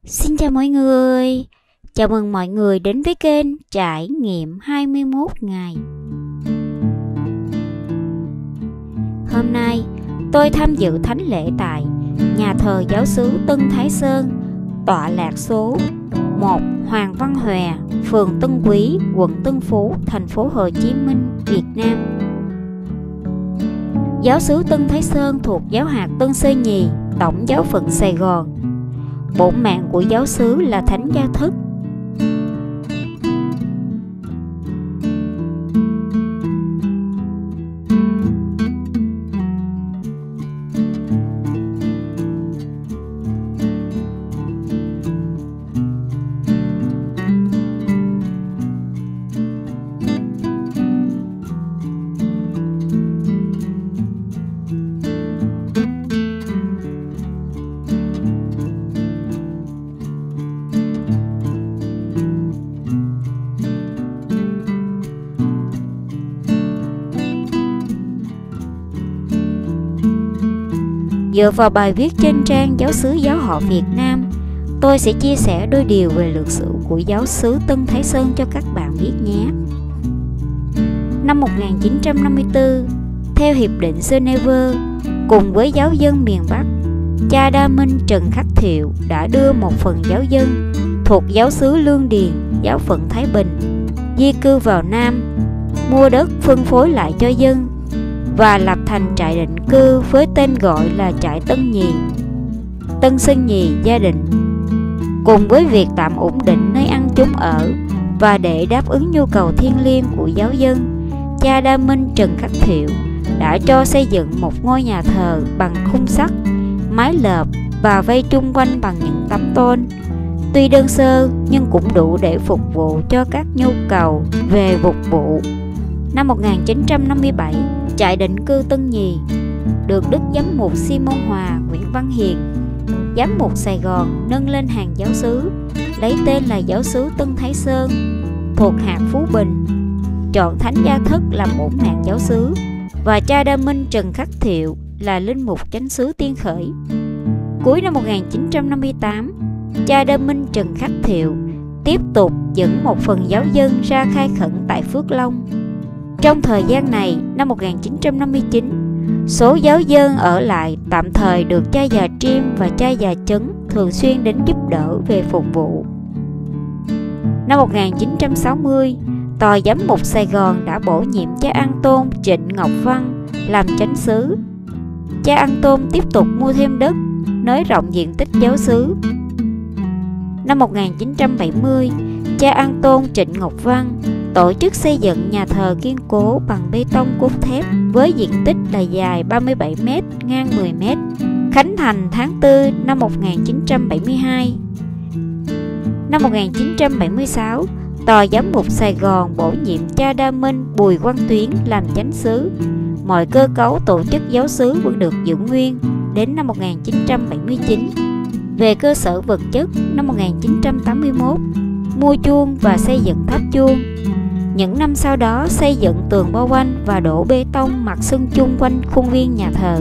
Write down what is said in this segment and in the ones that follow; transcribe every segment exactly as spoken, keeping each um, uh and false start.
Xin chào mọi người, chào mừng mọi người đến với kênh Trải nghiệm hai mươi mốt ngày. Hôm nay, tôi tham dự thánh lễ tại nhà thờ giáo xứ Tân Thái Sơn, tọa lạc số một Hoàng Văn Hòe, phường Tân Quý, quận Tân Phú, thành phố Hồ Chí Minh, Việt Nam. Giáo xứ Tân Thái Sơn thuộc giáo hạt Tân Sơn Nhì, tổng giáo phận Sài Gòn. Bổn mạng của giáo xứ là Thánh Gia Thức. Dựa vào bài viết trên trang Giáo xứ Giáo họ Việt Nam, tôi sẽ chia sẻ đôi điều về lược sử của giáo xứ Tân Thái Sơn cho các bạn biết nhé. Năm một nghìn chín trăm năm mươi tư, theo Hiệp định Geneva, cùng với giáo dân miền Bắc, cha Đa Minh Trần Khắc Thiệu đã đưa một phần giáo dân thuộc giáo xứ Lương Điền, giáo phận Thái Bình, di cư vào Nam, mua đất phân phối lại cho dân và lập thành trại định cư với tên gọi là trại Tân Nhì, Tân Sơn Nhì Gia Định. Cùng với việc tạm ổn định nơi ăn chúng ở và để đáp ứng nhu cầu thiêng liêng của giáo dân, cha Đa Minh Trần Khắc Thiệu đã cho xây dựng một ngôi nhà thờ bằng khung sắt, mái lợp và vây chung quanh bằng những tấm tôn. Tuy đơn sơ nhưng cũng đủ để phục vụ cho các nhu cầu về phục vụ. Năm một nghìn chín trăm năm mươi bảy, trại định cư Tân Nhì được Đức Giám mục Simon Hòa Nguyễn Văn Hiền, Giám mục Sài Gòn, nâng lên hàng giáo xứ, lấy tên là Giáo xứ Tân Thái Sơn, thuộc hạt Phú Bình, chọn Thánh Gia Thức làm bổn mạng giáo xứ và cha Đa Minh Trần Khắc Thiệu là linh mục chánh xứ Tiên Khởi. Cuối năm một nghìn chín trăm năm mươi tám, cha Đa Minh Trần Khắc Thiệu tiếp tục dẫn một phần giáo dân ra khai khẩn tại Phước Long. Trong thời gian này, năm một nghìn chín trăm năm mươi chín, số giáo dân ở lại tạm thời được cha già Triêm và cha già Chấn thường xuyên đến giúp đỡ về phục vụ. Năm một nghìn chín trăm sáu mươi, Tòa Giám mục Sài Gòn đã bổ nhiệm cha An Tôn Trịnh Ngọc Văn làm chánh xứ. Cha An Tôn tiếp tục mua thêm đất, nới rộng diện tích giáo xứ. Năm một nghìn chín trăm bảy mươi, cha An Tôn Trịnh Ngọc Văn tổ chức xây dựng nhà thờ kiên cố bằng bê tông cốt thép với diện tích là dài ba mươi bảy mét, ngang mười mét, khánh thành tháng tư năm một nghìn chín trăm bảy mươi hai. Năm một nghìn chín trăm bảy mươi sáu, Tòa Giám mục Sài Gòn bổ nhiệm cha Đa Minh Bùi Quang Tuyến làm chánh xứ. Mọi cơ cấu tổ chức giáo xứ vẫn được giữ nguyên đến năm một nghìn chín trăm bảy mươi chín. Về cơ sở vật chất, năm một nghìn chín trăm tám mươi mốt, mua chuông và xây dựng tháp chuông. Những năm sau đó xây dựng tường bao quanh và đổ bê tông mặt sân chung quanh khuôn viên nhà thờ.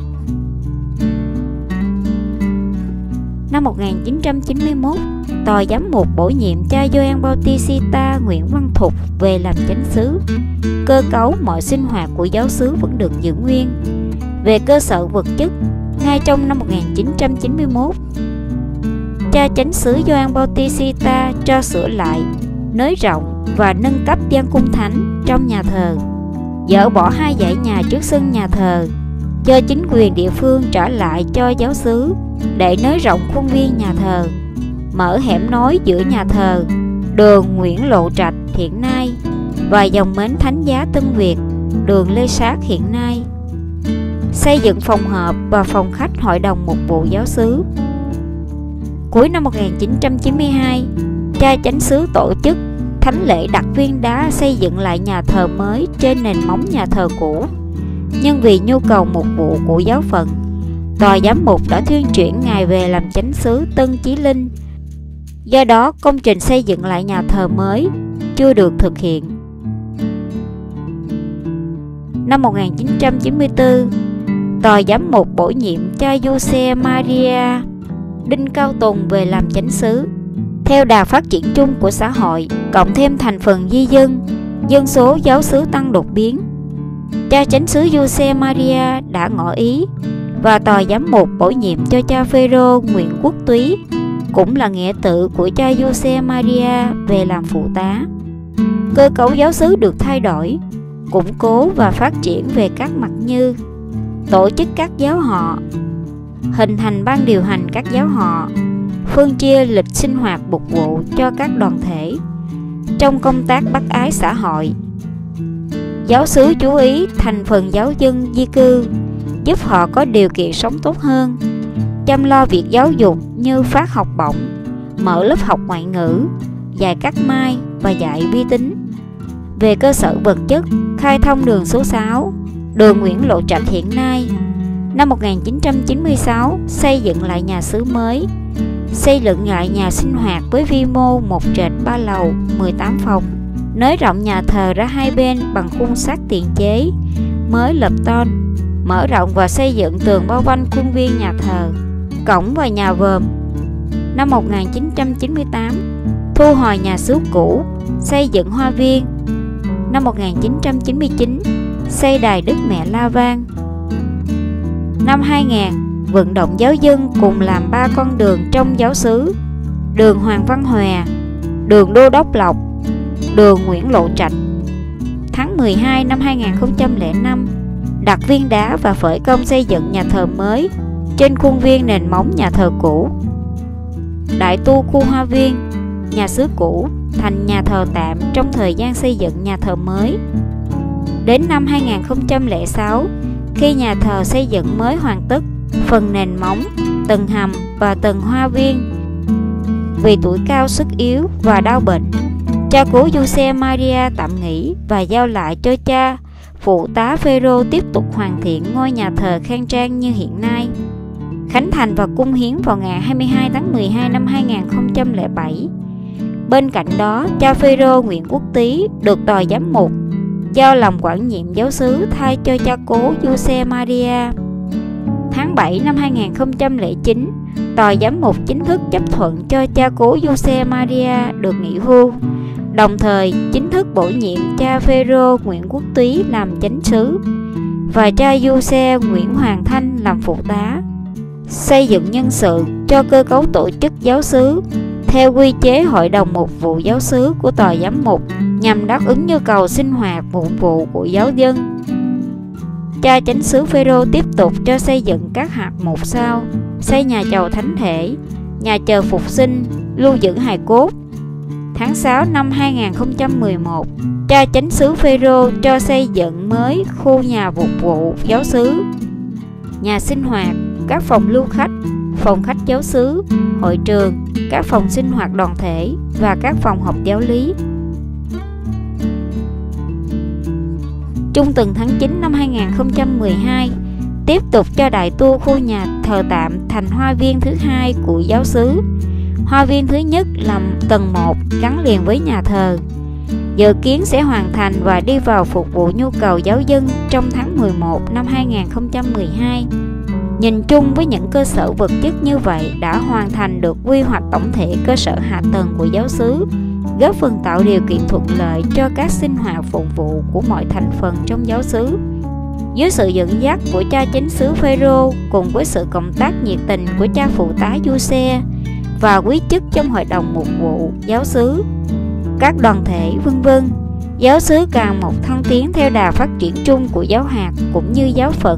Năm một nghìn chín trăm chín mươi mốt, Tòa Giám mục bổ nhiệm cha Gioan Bautista Nguyễn Văn Thục về làm chánh xứ. Cơ cấu mọi sinh hoạt của giáo xứ vẫn được giữ nguyên. Về cơ sở vật chất, ngay trong năm một nghìn chín trăm chín mươi mốt, cha chánh xứ Gioan Bautista cho sửa lại, nới rộng và nâng cấp gian cung thánh trong nhà thờ, dỡ bỏ hai dãy nhà trước sân nhà thờ, cho chính quyền địa phương trả lại cho giáo xứ để nới rộng khuôn viên nhà thờ, mở hẻm nối giữa nhà thờ, đường Nguyễn Lộ Trạch hiện nay và dòng Mến Thánh Giá Tân Việt, đường Lê Sát hiện nay, xây dựng phòng họp và phòng khách hội đồng mục vụ giáo xứ. Cuối năm một nghìn chín trăm chín mươi hai, cha chánh xứ tổ chức thánh lễ đặt viên đá xây dựng lại nhà thờ mới trên nền móng nhà thờ cũ. Nhưng vì nhu cầu mục vụ của giáo phận, Tòa Giám mục đã thuyên chuyển ngài về làm chánh xứ Tân Chí Linh. Do đó, công trình xây dựng lại nhà thờ mới chưa được thực hiện. Năm một nghìn chín trăm chín mươi tư, Tòa Giám mục bổ nhiệm cha Giuse Maria Đinh Cao Tùng về làm chánh xứ. Theo đà phát triển chung của xã hội, cộng thêm thành phần di dân, dân số giáo xứ tăng đột biến, cha chánh xứ Giuse Maria đã ngỏ ý và tòa giám mục bổ nhiệm cho cha Phêrô Nguyễn Quốc Túy, cũng là nghĩa tử của cha Giuse Maria, về làm phụ tá. Cơ cấu giáo xứ được thay đổi, củng cố và phát triển về các mặt như tổ chức các giáo họ, hình thành ban điều hành các giáo họ, phân chia lịch sinh hoạt phục vụ cho các đoàn thể trong công tác bác ái xã hội. Giáo xứ chú ý thành phần giáo dân di cư, giúp họ có điều kiện sống tốt hơn, chăm lo việc giáo dục như phát học bổng, mở lớp học ngoại ngữ, dạy cắt may và dạy vi tính. Về cơ sở vật chất, khai thông đường số sáu, đường Nguyễn Lộ Trạch hiện nay. Năm một nghìn chín trăm chín mươi sáu, xây dựng lại nhà xứ mới, xây dựng lại nhà sinh hoạt với vi mô một trệt ba lầu, mười tám phòng, nới rộng nhà thờ ra hai bên bằng khung sắt tiền chế, mới lập tôn, mở rộng và xây dựng tường bao quanh khuôn viên nhà thờ, cổng và nhà vòm. Năm một nghìn chín trăm chín mươi tám, thu hồi nhà xứ cũ, xây dựng hoa viên. Năm một nghìn chín trăm chín mươi chín, xây đài Đức Mẹ La Vang. Năm hai nghìn, vận động giáo dân cùng làm ba con đường trong giáo xứ: đường Hoàng Văn Hòe, đường Đô Đốc Lộc, đường Nguyễn Lộ Trạch. Tháng mười hai năm hai nghìn không trăm lẻ năm, đặt viên đá và khởi công xây dựng nhà thờ mới trên khuôn viên nền móng nhà thờ cũ. Đại tu khu hoa viên, nhà xứ cũ thành nhà thờ tạm trong thời gian xây dựng nhà thờ mới. Đến năm hai nghìn không trăm lẻ sáu, khi nhà thờ xây dựng mới hoàn tất, phần nền móng, tầng hầm và tầng hoa viên, vì tuổi cao sức yếu và đau bệnh, cha cố Giuse Maria tạm nghỉ và giao lại cho cha phụ tá Phêrô tiếp tục hoàn thiện ngôi nhà thờ khang trang như hiện nay. Khánh thành và cung hiến vào ngày hai mươi hai tháng mười hai năm hai nghìn không trăm lẻ bảy. Bên cạnh đó, cha Phêrô Nguyễn Quốc Tý được tòa giám mục giao làm quản nhiệm giáo xứ thay cho cha cố Giuse Maria. Tháng bảy năm hai nghìn không trăm lẻ chín, tòa giám mục chính thức chấp thuận cho cha cố Giuse Maria được nghỉ hưu, đồng thời chính thức bổ nhiệm cha Phêrô Nguyễn Quốc Túy làm chánh xứ và cha Giuse Nguyễn Hoàng Thanh làm phụ tá. Xây dựng nhân sự cho cơ cấu tổ chức giáo xứ theo quy chế Hội đồng Mục vụ Giáo xứ của tòa giám mục nhằm đáp ứng nhu cầu sinh hoạt phục vụ của giáo dân. Cha chánh xứ Phêrô tiếp tục cho xây dựng các hạng mục sau: xây nhà chầu thánh thể, nhà chờ phục sinh, lưu giữ hài cốt. Tháng sáu năm hai nghìn không trăm mười một, cha chánh xứ Phêrô cho xây dựng mới khu nhà phục vụ giáo xứ, nhà sinh hoạt, các phòng lưu khách, phòng khách giáo xứ, hội trường, các phòng sinh hoạt đoàn thể và các phòng học giáo lý. Trung tuần tháng chín năm hai nghìn không trăm mười hai, tiếp tục cho đại tu khu nhà thờ tạm thành hoa viên thứ hai của giáo xứ. Hoa viên thứ nhất là tầng một gắn liền với nhà thờ, dự kiến sẽ hoàn thành và đi vào phục vụ nhu cầu giáo dân trong tháng mười một năm hai nghìn không trăm mười hai. Nhìn chung với những cơ sở vật chất như vậy đã hoàn thành được quy hoạch tổng thể cơ sở hạ tầng của giáo xứ, góp phần tạo điều kiện thuận lợi cho các sinh hoạt phục vụ của mọi thành phần trong giáo xứ. Dưới sự dẫn dắt của cha chánh xứ Phêrô cùng với sự cộng tác nhiệt tình của cha phụ tá Giuse và quý chức trong hội đồng mục vụ giáo xứ, các đoàn thể vân vân, giáo xứ càng một thăng tiến theo đà phát triển chung của giáo hạt cũng như giáo phận.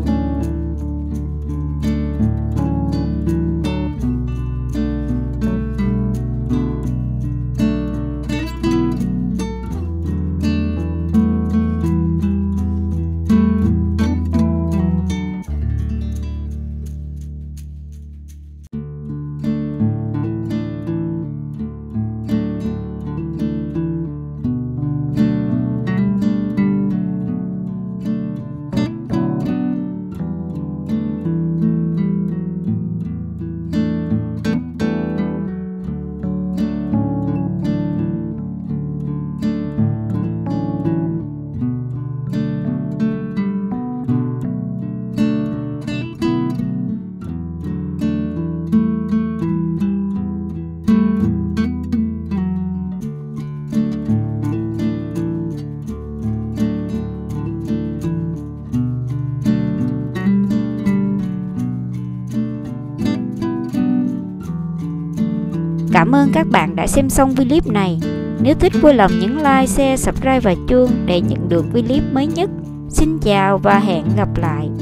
Cảm ơn các bạn đã xem xong clip này. Nếu thích vui lòng nhấn like, share, subscribe và chuông để nhận được clip mới nhất. Xin chào và hẹn gặp lại.